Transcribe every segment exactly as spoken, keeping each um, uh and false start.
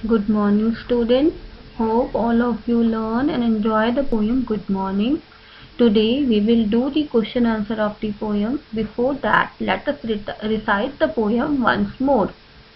Good morning, students. Hope all of you learn and enjoy the poem Good Morning. Today we will do the question answer of the poem. Before that, let us recite the poem once more.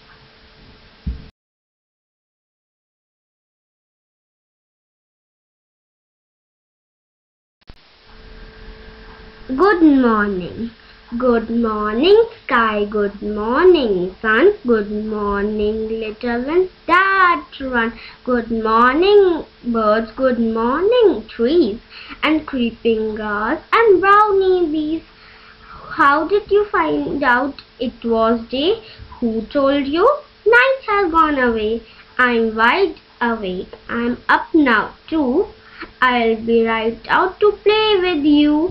Good morning. Good morning, sky. Good morning, sun. Good morning, little ones that run. Good morning, birds. Good morning, trees. And creeping grass and brownie bees. How did you find out it was day? Who told you? Night has gone away. I'm wide awake. I'm up now too. I'll be right out to play with you.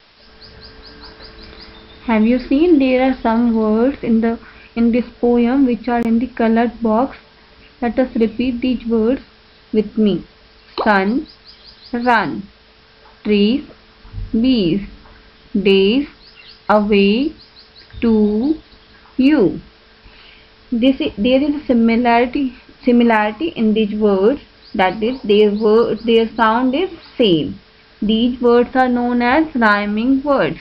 Have you seen there are some words in the in this poem which are in the colored box? Let us repeat these words with me. Sun, run, trees, bees, days, away, to, you. This is, there is a similarity similarity in these words, that is their word their sound is same. These words are known as rhyming words.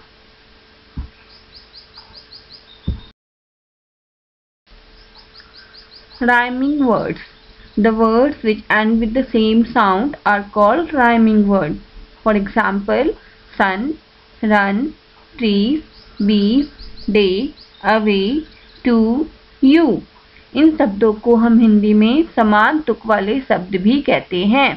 Rhyming words. The words which end with the same sound are called rhyming words. For example, sun, run, trees, bees, day, away, to, you. इन शब्दों को हम हिंदी में समान तुक वाले शब्द भी कहते हैं.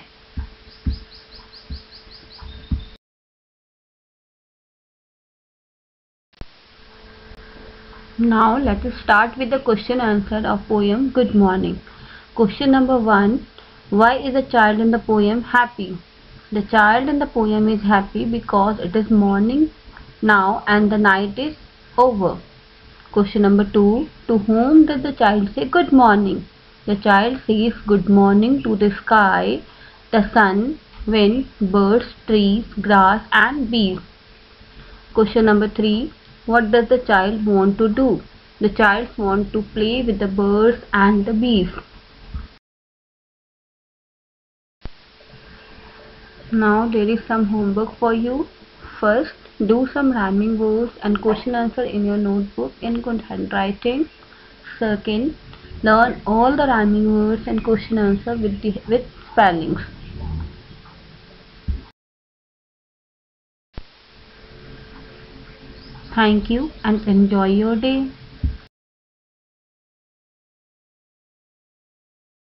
Now let us start with the question answer of poem Good Morning. Question number one. Why is the child in the poem happy? The child in the poem is happy because it is morning now and the night is over. Question number two. To whom does the child say good morning? The child says good morning to the sky, the sun, wind, birds, trees, grass and bees. Question number three. What does the child want to do? The child wants to play with the birds and the bees. Now there is some homework for you. First, do some rhyming words and question answer in your notebook in good handwriting. Second, learn all the rhyming words and question answer with, the, with spellings. Thank you and enjoy your day.